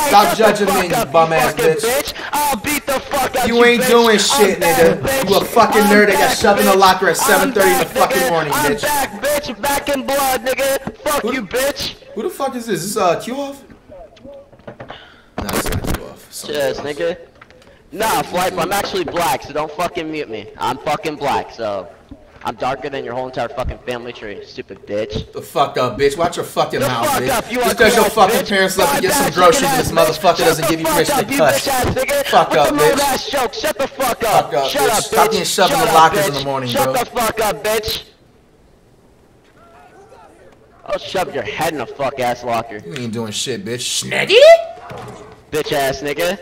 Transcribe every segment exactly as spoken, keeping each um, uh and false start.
Stop judging me, you bum ass bitch. bitch. I'll beat the fuck out you. You ain't bitch. doing shit, I'm nigga. back, You a fucking I'm nerd that got back, shoved in the bitch. locker at seven thirty in the I'm fucking back, morning, I'm bitch. back, bitch. Back in blood, nigga. Fuck Who you, the- bitch. Who the fuck is this? Is this uh Q off? Nah, it's not Q off. Something Cheers, else. nigga. Nah, Flight, I'm actually black, so don't fucking mute me. I'm fucking black, so I'm darker than your whole entire fucking family tree, stupid bitch. The fuck up, bitch. Watch your fucking The mouth, fuck bitch. up, you Just ugly because your ass fucking bitch. parents left to get some Five groceries and ass this bitch. motherfucker Shut doesn't the give you fuck permission up, to you cuss. bitch ass nigga. Fuck With up, the bitch. loud ass joke. Shut the fuck up. Fuck up, Shut bitch. up, Stop bitch. getting shoved in Shut the up, lockers bitch. in the morning, Shut bro. the fuck up, bitch. I'll shove your head in a fuck ass locker. You ain't doing shit, bitch. Snaggy? Bitch ass nigga.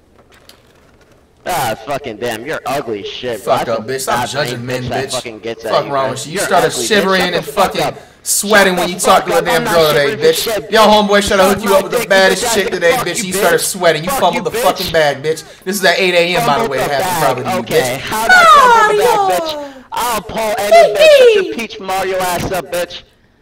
Ah, fucking damn, you're ugly as shit, bro. Fuck up, bitch. Stop judging men, That bitch. fucking gets at Fuck you, wrong bro. with you. You You're started ugly, bitch. shivering Shut the and fuck fucking up. sweating Shut when the you talked fuck to a up. damn I'm not girl today, shivering for bitch. shit, Yo, bitch. homeboy tried to hook Suck you up my with the dick, baddest bitch ass chick nigga. today, Fuck bitch. you, You started bitch. sweating. You Fuck fumbled you, the bitch. fucking bag, bitch. This is at eight A M by the Fumbled way. the It happened bag. probably to you, Okay, bitch. how did I fumble the bag, bitch? I'll pull any bitch. Shut your peach Mario ass up, bitch.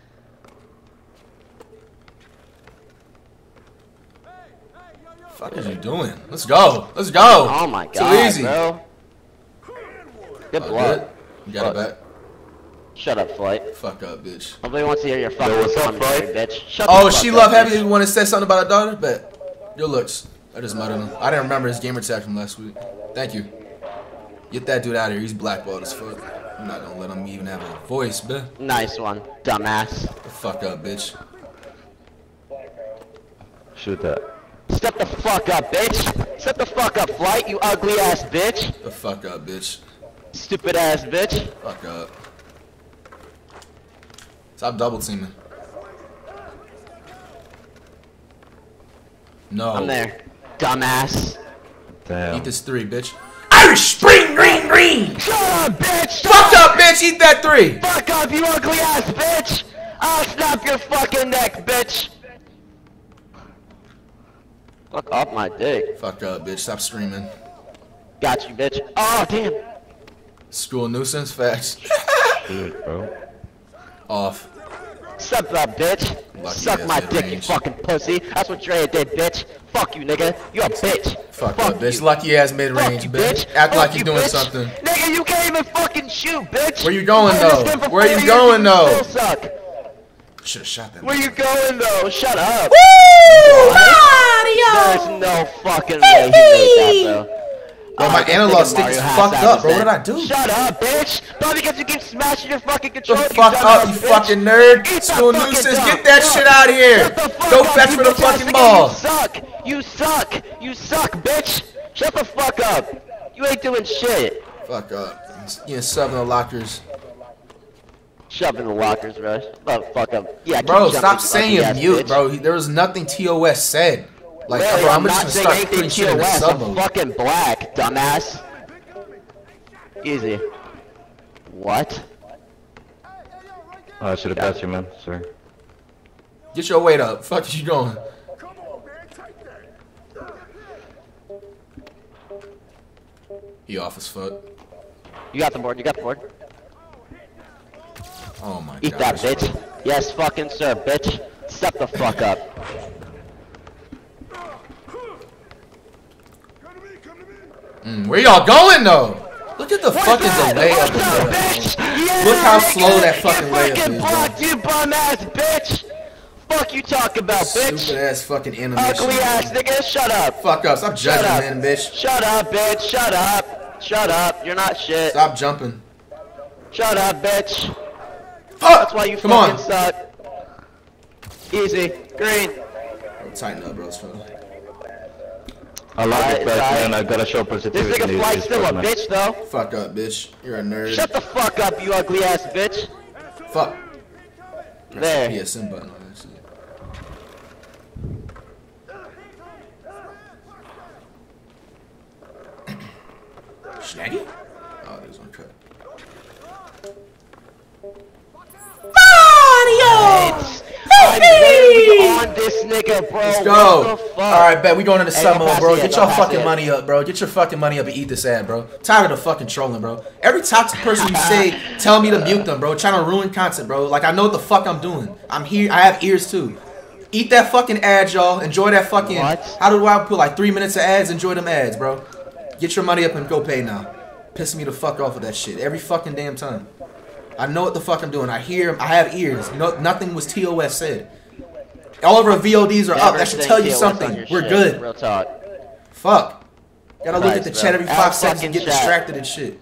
Fuck is you doing? Let's go. Let's go. Oh my god, Too easy. bro. Good Oh, blood. good. You got it back. Shut up, Flight. Fuck up, bitch. Nobody wants to hear your fucking what's up, commentary, Flight? bitch. Shut Oh, the fuck she up, love bitch. heavy. You want to say something about her daughter? Bet. Your looks. I just muttered him. I didn't remember his gamer tag from last week. Thank you. Get that dude out of here. He's blackballed as fuck. I'm not gonna let him even have a voice, bitch. Nice one, dumbass. The fuck up, bitch. Shoot that. Step the fuck up, bitch. Step the fuck up, Flight, you ugly ass bitch. The fuck up, bitch. Stupid ass bitch. Fuck up. Stop double teaming. No. I'm there. Dumbass. Damn. Eat this three, bitch. Irish Spring Green Green! Shut up, bitch! Shut Fuck up, bitch! Eat that three! Fuck up, you ugly ass bitch! I'll snap your fucking neck, bitch! Fuck off my dick. Fuck up, bitch. Stop screaming. Got you, bitch. Oh, damn. School nuisance, facts. Shoot, bro. Off. Suck up, bitch. Lucky Suck ass my mid dick, you range. fucking pussy. That's what Drea did, bitch. Fuck you, nigga. You a bitch. Fuck, Fuck up, bitch. you. Lucky ass mid Fuck range, you, bitch. bitch. Act Fuck like you're you, doing bitch. something. Nigga, you can't even fucking shoot, bitch. Where you going, You've been though? this game for Where four you years, going, you though? Still suck. Should have shot that. Where you going, though? Shut up. Woo! There's no fucking way he made that, bro. Bro, Oh, my this analog nigga stick is Mario has fucked up, bro. What savage did I then. do? Shut up, bitch. Probably because you keep smashing your fucking The controller. fuck up, you dumbass bitch. fucking nerd. Eat that School fucking nuisance. dumb. Get that Fuck. shit out of here. Shut the fuck Go up, fetch you for the bitch ass fucking nigga. ball. You suck. You suck. You suck, bitch. Shut the fuck up. You ain't doing shit. Fuck up. Getting shoved in the lockers. Shove in the lockers, bro. Shut the fuck up. Yeah, keep Bro, jumping, stop you saying ugly ass mute, bitch. bro. He- There was nothing T O S said. Like, Really, bro, I'm, I'm just not gonna saying start anything putting shit in the T O S. sub I'm mode. fucking black, dumbass. Easy. What? Oh, I should have passed you, man. Sorry. Get your weight up. Fuck is you going? He off his foot. You got the board. You got the board. Oh my god. Eat that, bitch. Yes, fucking sir, bitch. Step the fuck up. Mm, where y'all going though? Look at the fucking delay of What's the up, layup. bitch? Yeah, Look how nigga. slow that fucking Get layup fucking is, blocked, bro. you bum ass bitch. Fuck you talk about, bitch. Stupid ass fucking animation. Ugly ass nigga, shut up. Fuck up. Stop Shut judging, up. man, bitch. Shut up, bitch. Shut up. Shut up. You're not shit. Stop jumping. Shut up, bitch. Fuck. That's why you Come fucking on. suck. Easy. Green. Bro, tighten up, bro. It's fine. I love Alright, it, back, alright. man. I gotta show This positivity. nigga in these Flight's still a sports, man. bitch, though. Fuck up, bitch. You're a nerd. Shut the fuck up, you ugly ass bitch. Fuck. Press There. the P S N button on that shit. Snaggy? Oh, there's one cut. Right. I'm literally on this nigga, bro. Let's What go. the fuck? Alright, bet we going into Hey, sub don't mode, pass bro. it yet, Get your don't pass fucking it. money up, bro. Get your fucking money up and eat this ad, bro. Tired of the fucking trolling, bro. Every toxic person you say, tell me to mute them, bro. Trying to ruin content, bro. Like, I know what the fuck I'm doing. I'm here. I have ears, too. Eat that fucking ad, y'all. Enjoy that fucking... What? How do I put like three minutes of ads? Enjoy them ads, bro. Get your money up and go pay now. Pissing me the fuck off with that shit every fucking damn time. I know what the fuck I'm doing. I hear, I have ears. No, nothing was T O S said. All of our V O Ds are Never up. That should think tell you T O S something. on your We're shit. good. Real talk. Fuck. Gotta look at Christ, the bro. chat every Out five seconds and fucking get chat. distracted and shit.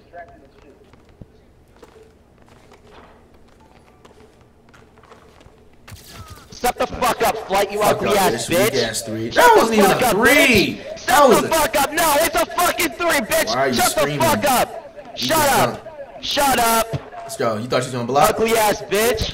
Shut the fuck up, Flight, you Fuck ugly up, ass bitch. bitch. Weak ass three. Shut That the wasn't even fuck a up, three. bitch. That Shut was the a... fuck up. No, it's a fucking three, bitch. Why are you Shut screaming? the fuck up. You Shut just up. Shut up. Let's go. You thought you was gonna block? Ugly ass bitch.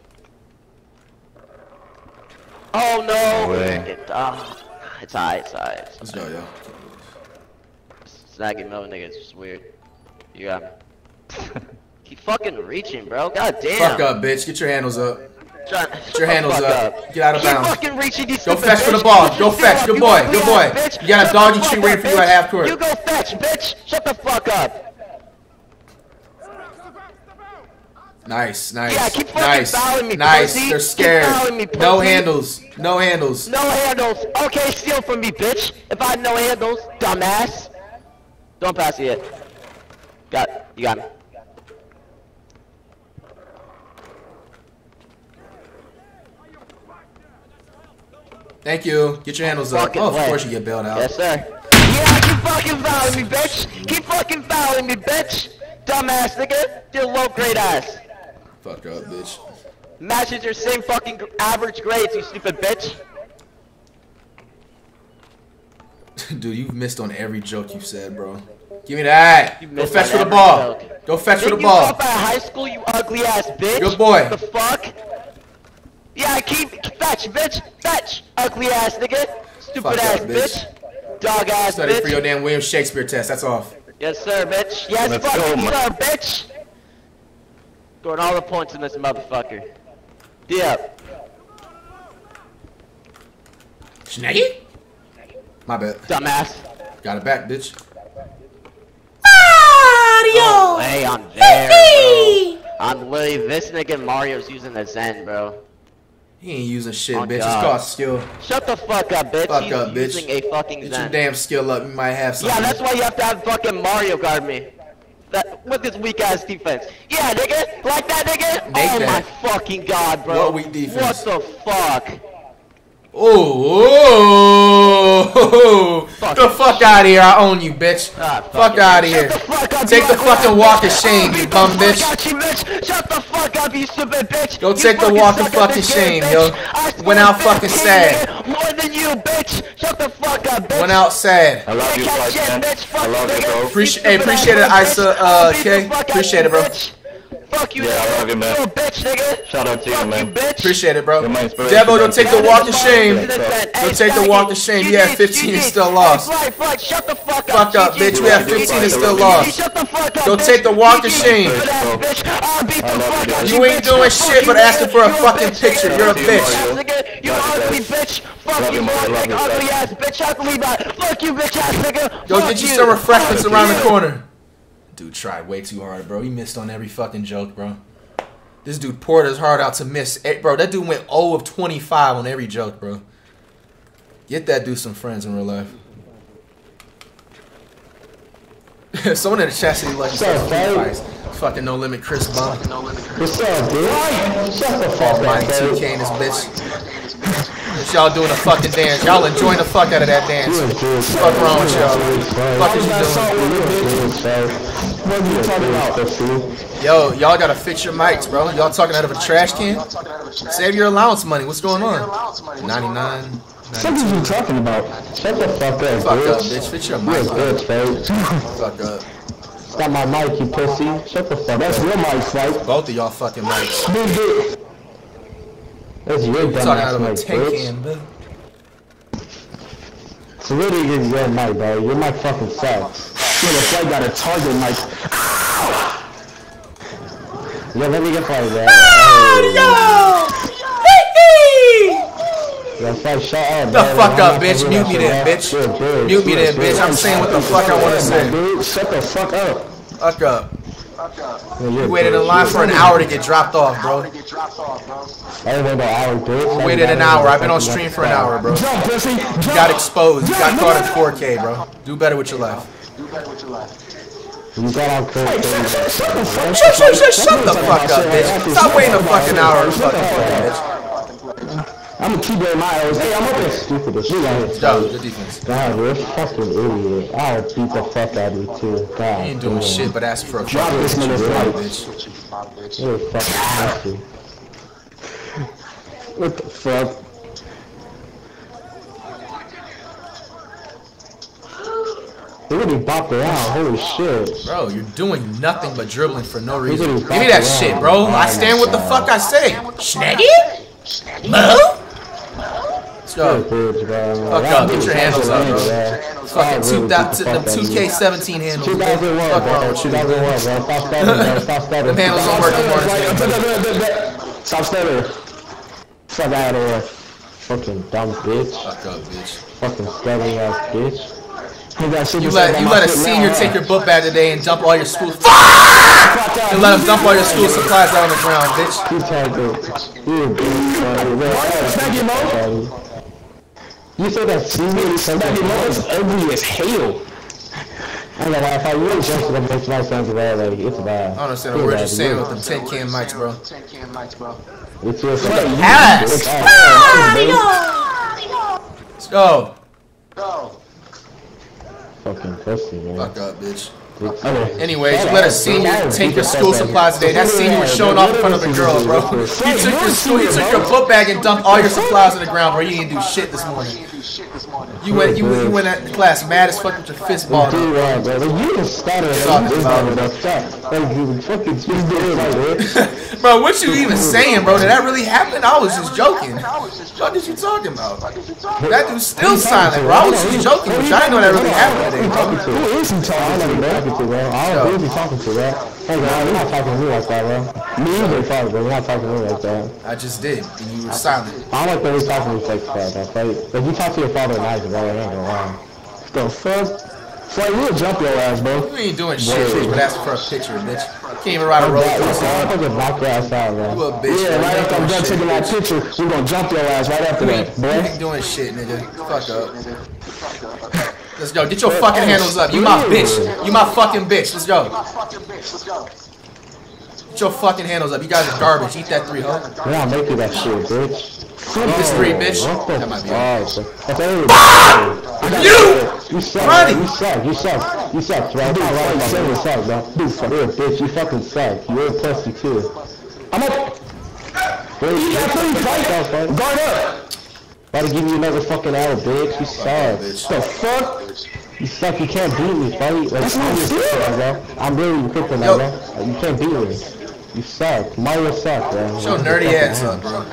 Oh no. No way. It, uh, it's alright, it's alright. Let's go, yo. Snagging middle niggas is weird. You got me. Keep fucking reaching, bro. God damn. Fuck up, bitch. Get your handles up. Try, Get your handles up. Get out of Keep bounds. fucking reaching these Go stupid fetch for the bitch. ball. You Go sit fetch. up, Good you boy. ugly Good ass boy. bitch. You got a Shut doggy the treat fuck waiting up, for you at bitch. half court. You go fetch, bitch. Shut the fuck up. Nice, nice. Yeah, keep fucking nice. fouling me, Nice. pussy. They're Keep scared. fouling me, No pussy. handles. No handles. No handles. Okay, steal from me, bitch. If I had no handles, dumbass. Don't pass it yet. Got it. You got me. Thank you. Get your handles up. Fucking Oh, of way. course you get bailed out. Yes, sir. Yeah, keep fucking fouling me, bitch. Keep fucking fouling me, bitch. Dumbass nigga. You low grade ass. Fuck up, bitch. Matches your same fucking gr- average grades, you stupid bitch. Dude, you've missed on every joke you've said, bro. Give me that. You Go missed fetch on for the every ball. joke. Go fetch for Didn't the you ball. drop out of high school, you ugly ass bitch? Good boy. The fuck? Yeah, keep fetch, bitch, fetch, ugly ass nigga, stupid Fuck ass up, bitch. bitch. dog ass Study bitch. for your damn William Shakespeare test. That's off. Yes, sir, bitch. Yes, Let's fucking go, sir, bitch. Scoring all the points in this motherfucker. D up. Snaggy? My bad. Dumbass. Got it back, bitch. No way, I'm there, bro. I'm literally, this nigga Mario's using the Zen, bro. He ain't using shit, Oh, bitch. It's God. called skill. Shut the fuck up, bitch. Fuck He's up, bitch. using a fucking Get your Zen. damn skill up. You might have something. Yeah, that's why you have to have fucking Mario guard me. That, with this weak ass defense. Yeah, nigga. Like that, nigga. Make oh that. my fucking god, bro. What weak defense? What the fuck? Oh, oh, Fuck the it. fuck out of here! I own you, bitch. Ah, fuck it. out of Shut here. the fuck up, Take you the ugly fucking ass walk of bitch. shame, I'll you beat bum the bitch. fuck out you, bitch. Shut the fuck up, you stupid bitch. Go You take the fucking walk of suck at fucking this game, shame, bitch. yo. I Went out scored fucking fifteen, sad. nigga. More than you, bitch. Shut the fuck up, bitch. Went out sad. I love you, Catch Flight, shit, man. bitch. Fuck I love you, nigga. bro. Appreciate- You hey, stupid appreciate it, ass Isa, bitch. uh, I'll beat the K. fuck out Appreciate you, it, bro. bitch. Fuck you, Yeah, I nigga. love you, man. You a bitch, nigga. Shout out to you, Fuck man. you, bitch. Appreciate it, bro. You're my inspiration, Debo, man. don't take the walk of shame. Don't take the walk of shame. You had fifteen and still lost. Flight, flight, shut the fuck up. Fuck up, G G. bitch. We had fifteen and still lost. Shut the fuck up, Don't bitch. take the walk of G G, shame. stupid ass bitch. I'll beat the I love fuck you, out guys. You ain't bitch. doing Fuck shit you, but nigga. asking for a You fucking bitch, picture. nigga. You're a You bitch. ass nigga. You Love you, ugly guys. bitch. Fuck Love you, you, mother. fuck Love you, ugly guys. ass bitch. Ugly bot. Fuck you, bitch ass nigga. Go Fuck get you some refreshments Fuck around the you. corner. Dude tried way too hard, bro. He missed on every fucking joke, bro. This dude poured his heart out to miss. Eh, Bro, that dude went zero of twenty-five on every joke, bro. Get that dude some friends in real life. Someone in the chat said he likes What's up, fights. Fucking No Limit Chris Bum. What's up, dude? Shut the fuck Almighty up, two dude. K in this bitch. It's y'all doing a fucking dance. Y'all enjoying the fuck out of that dance. Fuck wrong with y'all? Fuck is you doing? What are you talking about? Yo, y'all gotta fix your mics, bro. Y'all talking out of a trash can? Save your allowance money. What's going on? ninety-nine. What are you talking about? Shut the fuck up, Fuck up, bitch. bitch. Fix your You're a mic, bro. bitch, babe. Fuck up. Got my mic, you pussy. Shut the fuck up. That's your mic, fight. Both of y'all fucking mics. Big dick. That's your dumb Talking out ass of a mic, tin bitch. can, bro. So really is your mic, bro. Your mic fucking sucks. Yeah, the flight got a target mic. Yeah, let me get fight, bro. Yeah, fight, shut up, The man. fuck I'm up, not bitch. gonna Mute do me that then, shit, bitch. man. You're a Mute me you're a then, bitch. I'm saying what the fuck I wanna say. Dude, shut the fuck up. Fuck up. You waited in line for an hour to get dropped off, bro. I didn't wait an hour, bitch. You waited an hour. I've been on stream for an hour, bro. Jump, pussy. You got exposed. You got caught in four K, bro. Do better with your life. You got out crazy. Shut, shut, shut, shut the fuck up, bitch. Stop waiting a fucking hour to fucking play, bitch. I'm gonna keep it in my O's. Hey, I'm up Stupid as shit. Yo, good defense. God, you're a fucking idiot. I'll beat the fuck out of you too. God. You ain't doing damn. shit but ask for a Drop fucking this bitch. motherfucker. bitch. You're fucking nasty. What the fuck? They really bopped around. Holy shit. Bro, you're doing nothing but dribbling for no They reason. really Give me bopped that around. shit, bro. I stand with the fuck I say. Snaggy? Mo? Let's go. Bitch, bro. Fuck up. Get your handles up, bro. bro. Fucking two thousand, them two K seventeen handles. two thousand one, Fuck wrong bro. with you? two thousand one, bro. Stop stuttering, bro. Stop stuttering. Them handles don't work anymore. Fuck Stop stuttering. Fuck out of here. Fucking dumb bitch. up, bitch. Fucking stuttering ass bitch. You got shit You to say let about you my let a foot senior now, take huh? your book bag today and dump all your school. Fuck! And let him dump all your school supplies out on the ground, bitch. You tagged it. You a bitch, bro. Snaggy Mo? You said that senior Snaggy Mo is ugly as hell. I don't know if I really jump to the bitch, my son's bad, like, it's bad. I don't understand a word you're saying with them ten can mics, bro. It's your fucking Ass! Let's go. fucking pussy, man. Fuck up, bitch. Okay. Anyways, you let a senior take your school supplies today. That senior was showing off in front of the girl, bro. You took your school, you took your book bag and dumped all your supplies on the ground, bro. You didn't do shit this morning. You went, you, you went at the class mad as fuck with your fist balled Do up. right, bro. Like, you just stutter. Talking about it. Like, you fucking just do it like that. Bro, what you even saying, bro? Did that really happen? I was just joking. What is you talking about? That dude's still silent, bro. I was just joking with you. I didn't know that really happened today, bro. Who is he I talking don't know to? who talking to, bro. I don't know who you talking to, bro. Hey, bro, you're not talking to me like that, bro. Me either, talking, bro. You're not talking to me like that. I just did, and you were silent. I don't like the way you talk to me like that, bro. Like, if you talk to your father nice, bro, it ain't gonna lie. The fuck? Flight, we'll jump your ass, bro. You ain't doing shit, bitch, but asking for a picture, bitch. Can't even ride a roller coaster. I'm fucking knock your ass out, bro. You a bitch, Yeah, bro. right You after I'm ain't done doing taking shit, that bitch. picture, we're gonna jump your ass right after You that, ain't, you boy. ain't doing shit, nigga. Fuck up. Let's go. Get your fucking handles up. You my bitch. You my fucking bitch. Let's go. Get your fucking handles up. You guys are garbage. Eat that three, huh? We're not making that shit, bitch. Eat this three, bitch. What the That might be it. fuck? That's everybody. You! You suck, Ronnie! bro. You suck, you suck, you suck, bro. I'm not lying about it. You suck, bro. Dude, fuck. You're a bitch, you fucking suck. You're a pussy, too. I'm up. Wait, you got three, fight. bro. Guard up. About to give you another fucking hour, bitch. You suck. Bitch. The fuck? You suck, you can't beat me, fight. Like, That's not I'm your fair. kryptonite, bro. I'm really your kryptonite, Yo. bro. Like, you can't beat me. You suck. Mario suck, bro. Show Like, nerdy fucking ass up, bro.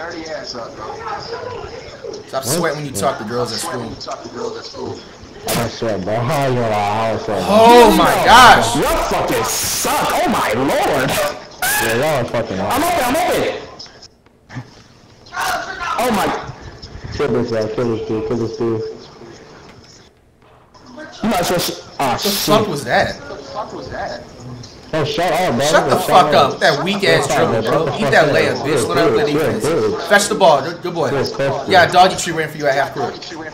Stop sweating when you talk to girls at school. I don't sweat, bro. Oh, you're like, I don't sweat, bro. Oh my gosh! You fucking suck. Oh my lord. Yeah, y'all are fucking I'm awesome. open, I'm open. Oh my. Kill this guy, kill this dude, kill this dude. You might as well. Sh- ah, What the shit. fuck was that? Oh, shut up, bro. Shut the Shut fuck up. up with that weak ass dribble, bro. Eat that layup, bitch. Learn how to play defense. Fetch the ball. Good good boy. Yeah, doggy tree ran for you at half court.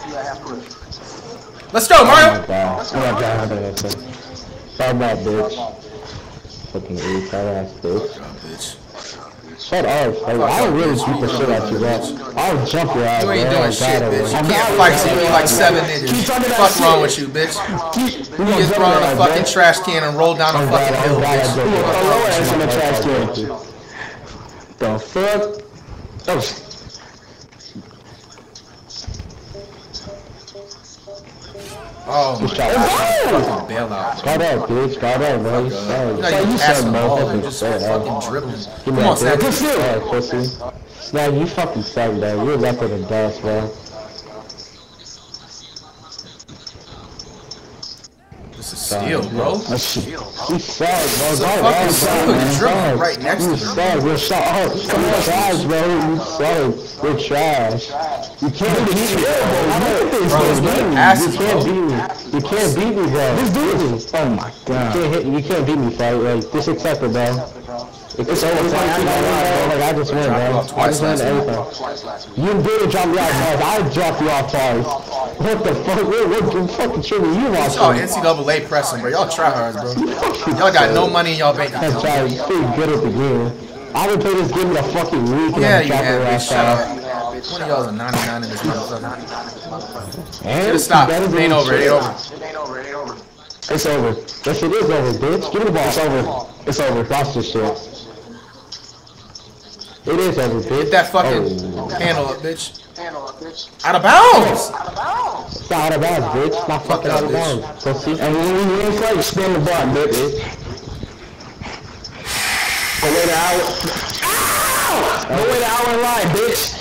Let's go, Oh Mario. my god. Oh my god, I don't know. Stop that, bitch. Fucking retard ass bitch. Oh, bitch. Shut up. Like, I'll really beat the shit out you, bro. I'll jump your ass, You bro. ain't Oh, doing God, shit, bro. bitch. You can't fight so you need like seven niggas. Fuck wrong with you, bitch? You get thrown in a fucking trash can and roll down a I'm fucking glad- hill, I'm glad I bitch. did that. Throw your ass in the trash can. The fuck? Oh, sh- Oh my Shut god. up. Fucking bail out. Got up, bitch. Got up, man. You You're suck. not even You passing suck, the ball, you're motherfucker. just Shut up. fucking dribbling. Give Come me on, that Sam. bitch. Alright, pussy. Snag, you fucking suck, bro. You're left in the dust, bro. This is steal, bro. that shit. You suck, bro. It's a Don't fucking lie, steal. bro. You're You dribbling suck. right next to You him. suck. You're shut up. You're trash, bro. You suck. You're trash. You can't beat me, bro. Bro, it's really You asses, can't bro. beat me. You can't beat me, bro. Just do it. Oh my god. You can't hit. You can't beat me, fight. Like this, accept it, bro. It's over. Like, I just win, bro. I just win everything. You did drop me off twice. I dropped you off twice. What the fuck? What, what, what fucking shit were you watching? Oh, N C double A pressing, bro. Y'all tryhards, bro. Y'all got no money in y'all bank That's account. right. You pretty good at the game. I would play this game in a fucking week. Yeah, and you I'm have, dropping bitch. Shut up. One of y'all are ninety-nine in this motherfucker. And Just stop. It better ain't than over. It shit. ain't over. It's over. Yes, it is over, bitch. Give me the ball. It's over. It's over. Watch this shit. It is over, bitch. Get that fucking Oh. handle up, bitch. Out of bounds! It's not out of bounds, bitch. Not fucking up, out of bitch. bounds. Go see. And when you ain't play, spin the ball, bitch. Go wait an hour. Ow! Go wait an hour in line, bitch.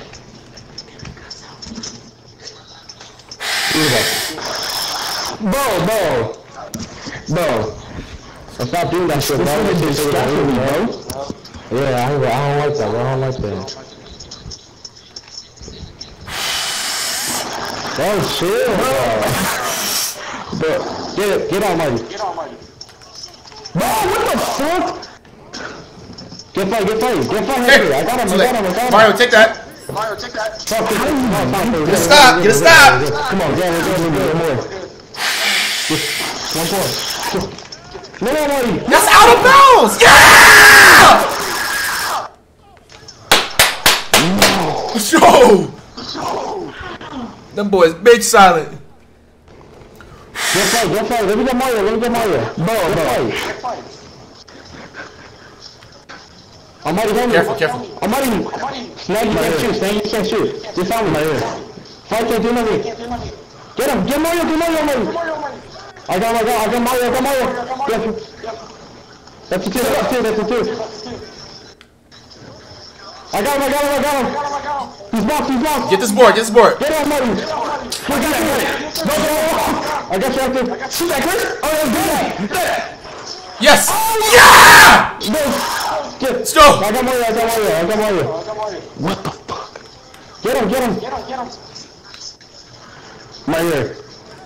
Bro, bro. Bro. So stop doing that shit, bro. This is distracting me, bro. Yeah, I don't, I don't like that, bro. I don't like that. Oh shit, bro. Bro, get it, get almighty. Get almighty. Bro, what the fuck? Get fight, get fight, get fight. Hey, I got him, I got him, I got him. Mario, take that. Fuck it. Come on, come on, Get a stop, get a stop. Come on, get it, get it, get it, more. Just one more. No, no, no. That's out of bounds! Yeah! Yo! Them boys big silent. Get fight, get fight. Let me get Mario, let me get Mario. Bro, bro. Almighty, hold me. Careful, careful. Almighty. Snag, you can't shoot. Snag, you can't shoot. Just found me right here. Fight, can't do nothing. Get him. Get Mario, get Mario, Mario. I got him, I got him, I got Mario, I got Mario. Get him. That's a two, that's a two, that's a two. I got him, I got him, I got him. He's blocked, he's blocked. Get this board, get this board. Get him, Almighty. I got you. No, no, no. I got you after. Shoot that, Chris. Oh, that's good. Yes! Yeah! No. Get. Let's go! I got Mario, I got Mario, I got Mario. What the fuck? Get him, get him. Get him, get him. My ear.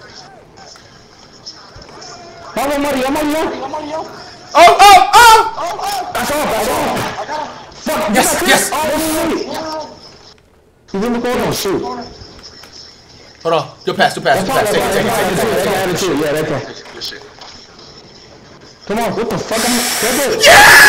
I'm on Mario, I'm on Mario. Oh, oh, oh! That's all, that's all. Fuck, Yes, yes! Oh, he's in the corner, shoot. Hold on. Good pass, good pass, good pass. Take it, take it, take it, take it. Attitude, yeah, that's all. Come on, what the fuck? I'm get it.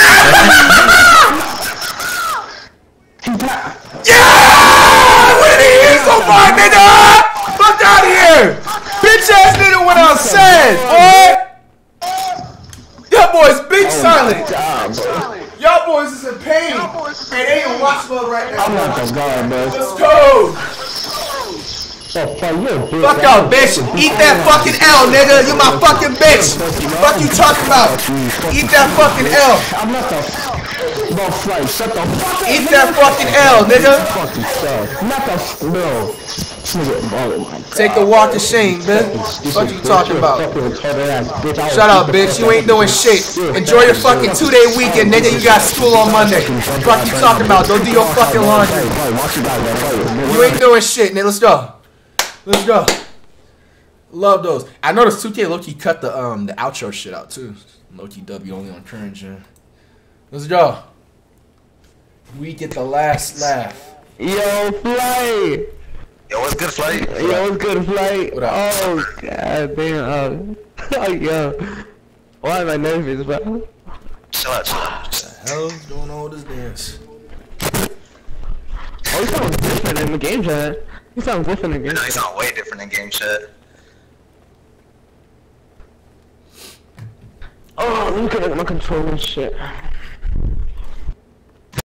Yeah! Where the eagle fly, nigga? Fuck out of here! Bitch ass nigga went outside, boy! Y'all boys big silent. Y'all boys is in pain. And they in watch mode right now. I'm not the guy, bro. Let's go! Oh, fuck, you're a bitch. Fuck y'all, bitch! Eat that fucking L, nigga! You my fucking bitch! Fuck you talking about? Eat that fucking L! I'm not the no flight. Shut the fuck up. Eat that fucking L, nigga! Fucking stuff. Not the no. Take the walk of shame, bitch. What you talking about? Shut up, bitch. You ain't doing shit. Enjoy your fucking two-day weekend, nigga. You got school on Monday. Fuck you talking about? Don't do your fucking laundry. You ain't doing shit, nigga. Let's go. Let's go. Love those. I noticed two K low-key cut the um the outro shit out too. Low-key W only on current gen. Let's go. We get the last laugh. Yo, Flight! Yo, what's good, Flight? Yo, what's good, Flight? What up? Oh, god damn. Oh, yo. Why am I nervous, bro? Chill out, chill out. What the hell's going on with this dance? Oh, he sounds different in the game chat. He sounds different in the game No, chat. he's not way different in game chat. Oh, let me connect my controller and shit.